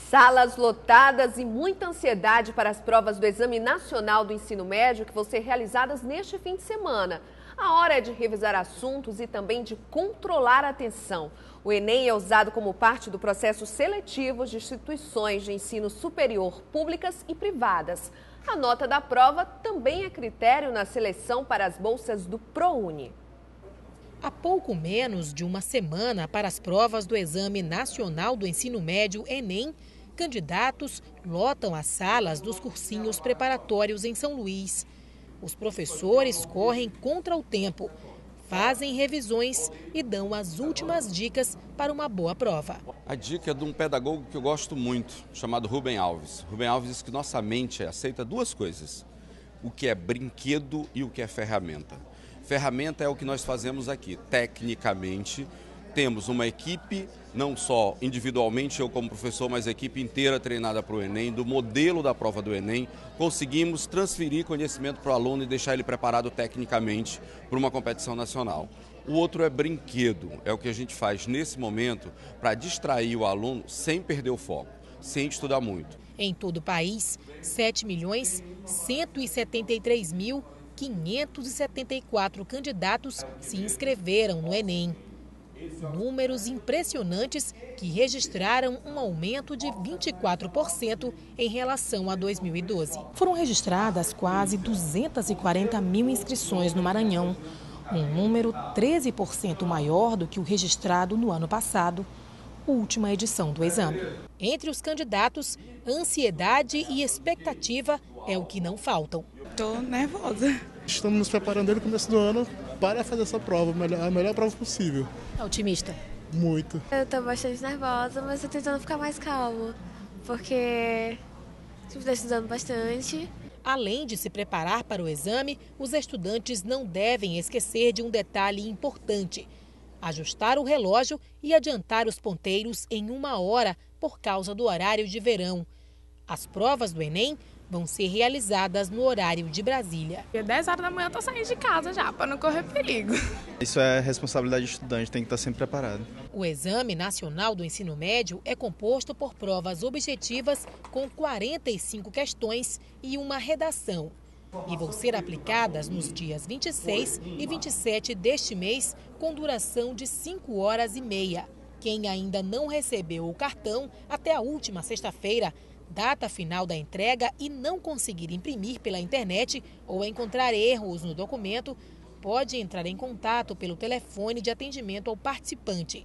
Salas lotadas e muita ansiedade para as provas do Exame Nacional do Ensino Médio que vão ser realizadas neste fim de semana. A hora é de revisar assuntos e também de controlar a atenção. O Enem é usado como parte do processo seletivo de instituições de ensino superior públicas e privadas. A nota da prova também é critério na seleção para as bolsas do ProUni. Há pouco menos de uma semana para as provas do Exame Nacional do Ensino Médio, Enem, candidatos lotam as salas dos cursinhos preparatórios em São Luís. Os professores correm contra o tempo, fazem revisões e dão as últimas dicas para uma boa prova. A dica é de um pedagogo que eu gosto muito, chamado Rubem Alves. Rubem Alves diz que nossa mente aceita duas coisas: o que é brinquedo e o que é ferramenta. Ferramenta é o que nós fazemos aqui. Tecnicamente, temos uma equipe, não só individualmente eu como professor, mas a equipe inteira treinada para o Enem, do modelo da prova do Enem, conseguimos transferir conhecimento para o aluno e deixar ele preparado tecnicamente para uma competição nacional. O outro é brinquedo, é o que a gente faz nesse momento para distrair o aluno sem perder o foco, sem estudar muito. Em todo o país, 7.173.574 candidatos se inscreveram no Enem. Números impressionantes que registraram um aumento de 24% em relação a 2012. Foram registradas quase 240 mil inscrições no Maranhão, um número 13% maior do que o registrado no ano passado, última edição do exame. Entre os candidatos, ansiedade e expectativa é o que não faltam. Estou nervosa. Estamos nos preparando desde o começo do ano para fazer essa prova, a melhor prova possível. É otimista? Muito. Eu estou bastante nervosa, mas estou tentando ficar mais calma, porque estou estudando bastante. Além de se preparar para o exame, os estudantes não devem esquecer de um detalhe importante: ajustar o relógio e adiantar os ponteiros em 1 hora por causa do horário de verão. As provas do Enem vão ser realizadas no horário de Brasília. Às 10 horas da manhã eu tô saindo de casa já, para não correr perigo. Isso é responsabilidade do estudante, tem que estar sempre preparado. O Exame Nacional do Ensino Médio é composto por provas objetivas com 45 questões e uma redação. E vão ser aplicadas nos dias 26 e 27 deste mês, com duração de 5 horas e meia. Quem ainda não recebeu o cartão até a última sexta-feira, data final da entrega, e não conseguir imprimir pela internet ou encontrar erros no documento, pode entrar em contato pelo telefone de atendimento ao participante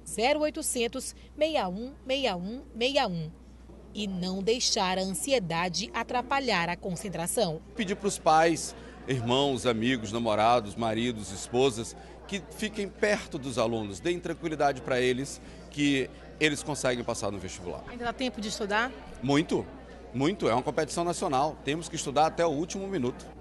0800 61 61 61 e não deixar a ansiedade atrapalhar a concentração. Pedir para os pais, irmãos, amigos, namorados, maridos, esposas, que fiquem perto dos alunos, deem tranquilidade para eles, que eles conseguem passar no vestibular. Ainda dá tempo de estudar? Muito, muito. É uma competição nacional. Temos que estudar até o último minuto.